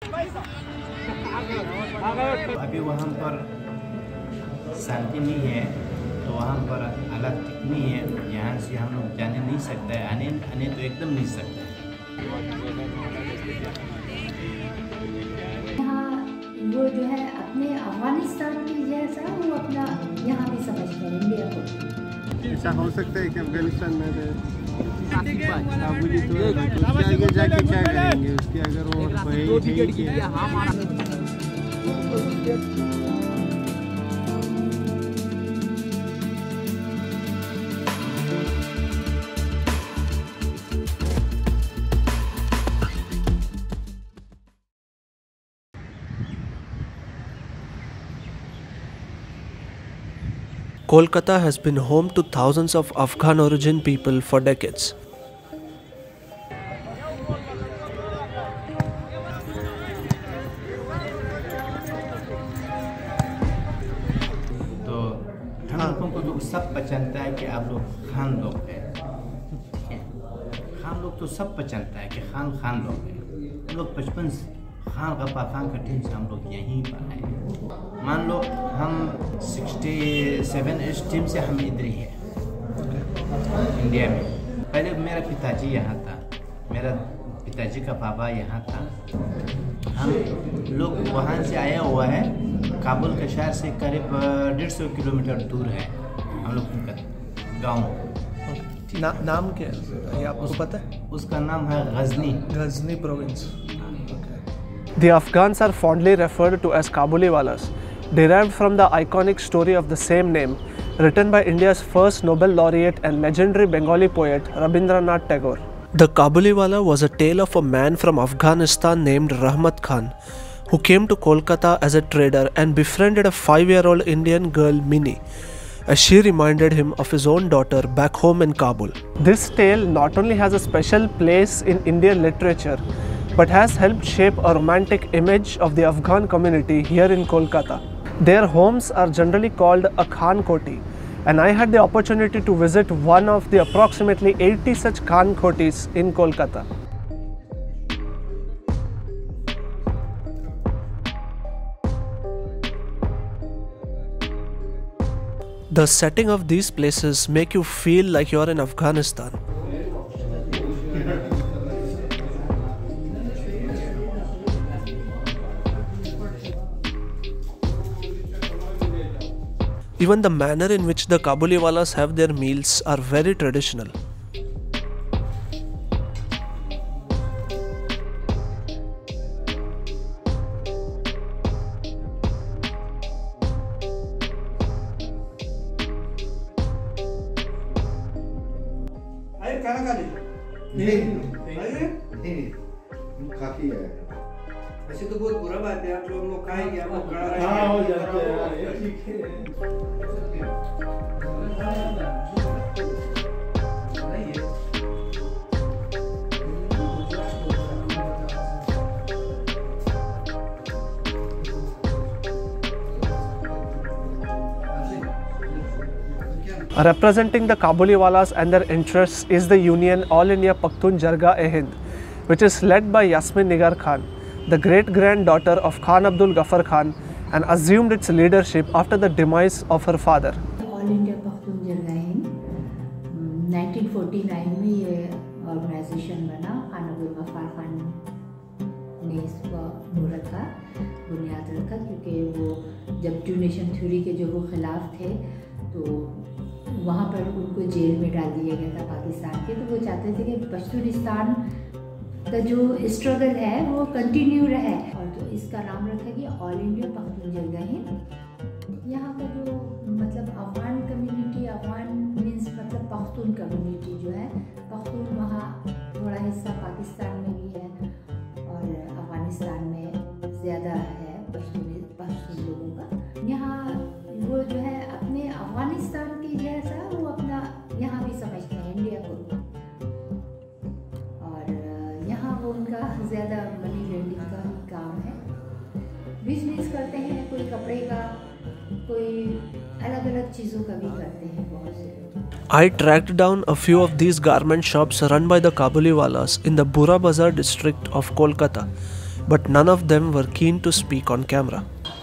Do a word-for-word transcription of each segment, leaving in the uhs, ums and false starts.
अभी वहाँ पर शांति नहीं है, तो वहाँ पर हालात ठीक नहीं है। यहाँ से हम लोग जाने नहीं सकते, आने आने तो एकदम नहीं सकते। यहाँ वो जो है अपने अफगानिस्तान की जैसा वो अपना यहाँ भी समझते हैं इंडिया को। ऐसा हो सकता है कि अफगानिस्तान में काबुली तो आगे जाके क्या करेंगे उसकी, अगर वो Kolkata has been home to thousands of Afghan origin people for decades. तो हम लोगों को तो सब पहचानता है कि आप लोग खान लोग हैं, ठीक है। खान लोग तो सब पहचानता है कि खान खान लोग हैं। हम लोग बचपन से खान गप्पा खान का टीम से हम लोग यहीं पर आए। मान लो हम सिक्सटी सेवन एज टीम से हम इधर ही हैं इंडिया में। पहले मेरा पिताजी यहाँ था, मेरा पिताजी का पापा यहाँ था। हम लोग वहाँ से आया हुआ है, काबुल के शहर से करीब डेढ़ सौ किलोमीटर दूर है हम लोग का गाँव। ना, नाम क्या है ये आपको पता है? उसका नाम है Ghazni. Ghazni province. The Afghans are fondly referred to as Kabuliwalas, derived from the iconic story of the same name, written by India's first Nobel laureate and legendary Bengali poet Rabindranath Tagore. The Kabuliwala was a tale of a man from Afghanistan named Rahmat Khan, who came to Kolkata as a trader and befriended a five-year-old Indian girl Mini, as she reminded him of his own daughter back home in Kabul. This tale not only has a special place in Indian literature, but has helped shape a romantic image of the Afghan community here in Kolkata. Their homes are generally called a Khan Koti, and I had the opportunity to visit one of the approximately eighty such Khan Kotis in Kolkata. The setting of these places make you feel like you're in Afghanistan. Even the manner in which the Kabuliwalas have their meals are very traditional. काफी है। ऐसे तो बहुत बुरा बात है, आप लोग लोग खाएंगे आपको कड़ा हाँ हो जाता है यार, ये ठीक है। Representing the Kabuliwalas and their interests is the union All India Pakhtun Jargah-e-Hind, which is led by Yasmin Nigar Khan, the great-granddaughter of Khan Abdul Ghaffar Khan, and assumed its leadership after the demise of her father. All India Pakhtun Jirga-e-Hind nineteen forty nine में ये organisation बना। खान अब्दुल गफ्फार खान ने इसका वो रखा, बुनियाद रखा, क्योंकि वो जब टू नेशन थ्योरी के जो वो खिलाफ थे तो वहाँ पर उनको जेल में डाल दिया गया था पाकिस्तान के। तो वो चाहते थे कि पश्तूनिस्तान का जो स्ट्रगल है वो कंटिन्यू रहे, और तो इसका नाम रखा गया ऑल इंडिया पख्तून जरगा-ए-हिंद। यहाँ का जो मतलब अफगान कम्युनिटी, अफगान मीन्स मतलब पख्तून कम्युनिटी जो है, पख्तून वहाँ थोड़ा हिस्सा पाकिस्तान में भी है और अफगानिस्तान में ज़्यादा है पश्तून पश्तून लोगों का। यहाँ वो जो है अपने अफगानिस्तान की जैसा वो अपना यहाँ भी समझते हैं इंडिया को, और यहाँ वो उनका ज़्यादा मनी लेंडिंग का ही काम है। बिजनेस करते हैं, कोई कपड़े का, कोई अलग अलग चीज़ों का भी करते हैं बहुत से। I tracked down a few of these garment shops run by the Kabuliwalas in the Bura Bazar district of Kolkata, but none of them were keen to speak on camera.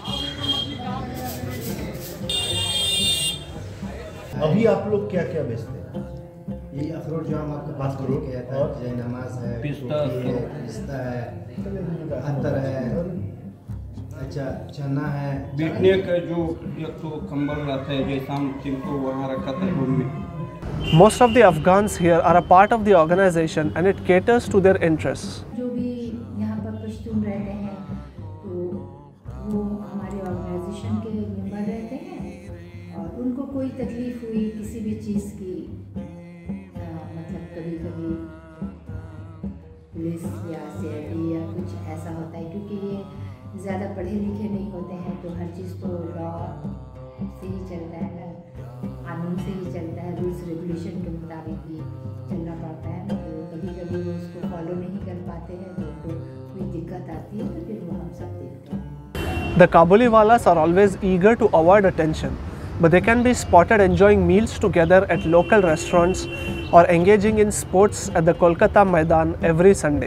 अभी आप लोग क्या क्या बेचते हैं? ये अखरोट जो हम आपको बात करो कहता है, जय नमाज है, पिस्ता है, पिस्ता है, अतर है, अच्छा चना है, बैठने का जो एक तो कंबल रहता है जैसा हम जिनको वहाँ रखा था रूम में। Most of the Afghans here are a part of the organization and it caters to their interests. जो भी यहाँ पर पश्तून रहते हैं तो वो हमारे ऑर्गेनाइजेशन के मेंबर रहते हैं और उनको कोई तकलीफ हुई किसी भी चीज़ की, आ, मतलब कभी कभी पुलिस या सीआईडी या कुछ ऐसा होता है, क्योंकि ये ज़्यादा पढ़े लिखे नहीं होते हैं तो हर चीज़ तो लॉ से ही चलता है ना, कानून से ही चलता है, रूल्स रेगुलेशन के मुताबिक ही चलना पड़ता है। तो कभी कभी वो उसको फॉलो नहीं कर पाते हैं तो उनको कोई दिक्कत आती है, तो फिर वो हम सब देखते हैं। The Kabuliwalas are always eager to avoid attention, but they can be spotted enjoying meals together at local restaurants or engaging in sports at the Kolkata Maidan every Sunday.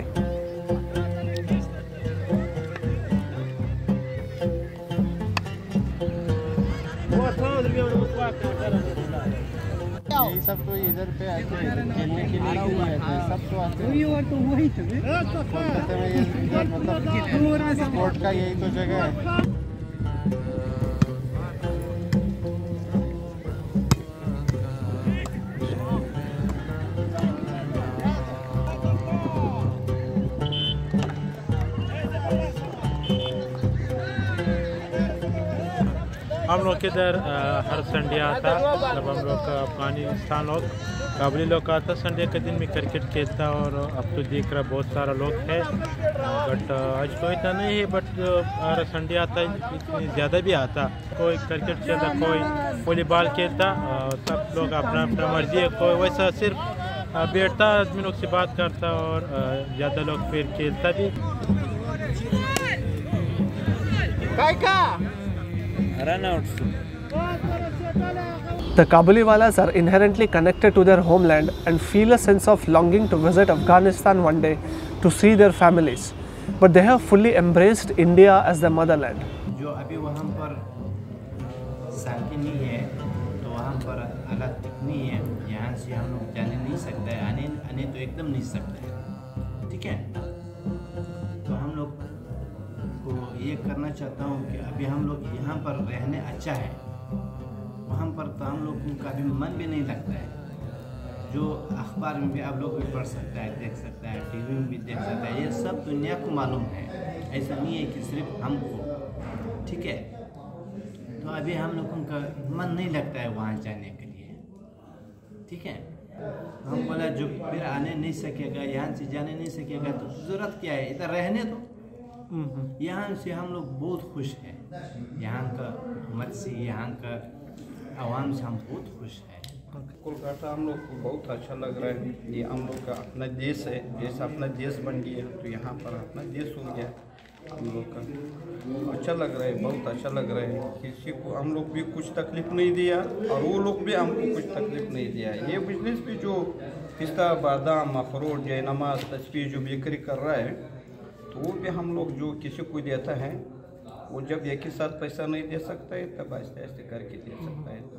यही सब तो इधर पे आते हैं खेलने के लिए ही आते हैं, सब तो आते हैं कोलकाता में। ये इधर मतलब स्पोर्ट का यही तो जगह है। हम लोग इधर हर संडे आता, मतलब हम लोग अफगानिस्तान लोग काबुली लोग आता संडे के दिन में क्रिकेट खेलता, और अब तो देख रहा बहुत सारा लोग है, बट आज तो इतना नहीं है, बट हर संडे आता इतनी ज़्यादा भी आता। कोई क्रिकेट खेलता, कोई वॉलीबॉल खेलता, सब लोग अपना अपना मर्जी है, कोई वैसा सिर्फ बैठता आदमी लोग से बात करता और ज़्यादा लोग फिर खेलता भी। The Kabuliwalas are inherently connected to their homeland and feel a sense of longing to visit Afghanistan one day to see their families, but they have fully embraced India as their motherland. जो अभी वहाँ पर शांति नहीं है तो वहाँ पर हालत इतनी है, यहाँ से हम लोग जाने नहीं सकते हैं, आने आने तो एकदम नहीं सकते हैं, ठीक है। तो हम लोग को ये करना चाहता हूँ कि अभी हम लोग यहाँ पर रहने अच्छा है, वहाँ पर तो हम लोग का भी मन भी नहीं लगता है। जो अखबार में भी आप लोग भी पढ़ सकता है, देख सकता है, टीवी में भी देख सकता है, ये सब दुनिया को मालूम है, ऐसा नहीं है कि सिर्फ हमको, ठीक है। तो अभी हम लोगों का मन नहीं लगता है वहाँ जाने के लिए, ठीक है। तो हम बोला जो फिर आने नहीं सकेगा, यहाँ से जाने नहीं सकेगा तो ज़रूरत क्या है, इधर रहने दो। यहाँ से हम लोग बहुत खुश हैं, यहाँ का हुकूमत से, यहाँ का आवाम से हम बहुत खुश हैं। कोलकाता हम लोग को बहुत अच्छा लग रहा है, ये हम लोग का अपना देश है, जैसा अपना देश बन गया तो यहाँ पर अपना देश हो गया हम लोग का, अच्छा लग रहा है, बहुत अच्छा लग रहा है। किसी को हम लोग भी कुछ तकलीफ नहीं दिया और वो लोग भी हमको कुछ तकलीफ नहीं दिया। ये बिजनेस भी जो पिस्ता, बादाम, अखरोट, जय नमाज, तस्वीर जो बिक्री कर रहा है, तो वो भी हम लोग जो किसी को देता है, वो जब एक ही साथ पैसा नहीं दे सकता है तब आहिस्ते आहिस्ते करके दे सकता है।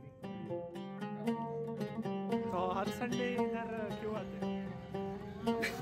तो हर संडे इधर क्यों आते हैं?